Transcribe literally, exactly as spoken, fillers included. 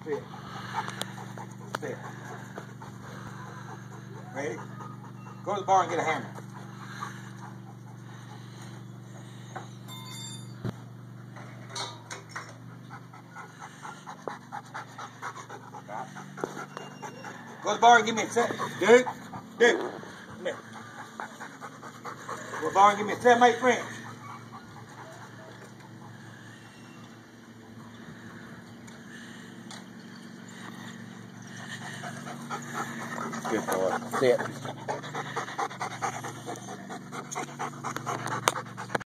Sit. Sit. Ready? Go to the bar and get a hammer. Go to the bar and give me a set. Dude, dude, come here. Go to the bar and give me a set, mate, French. Good boy. Sit.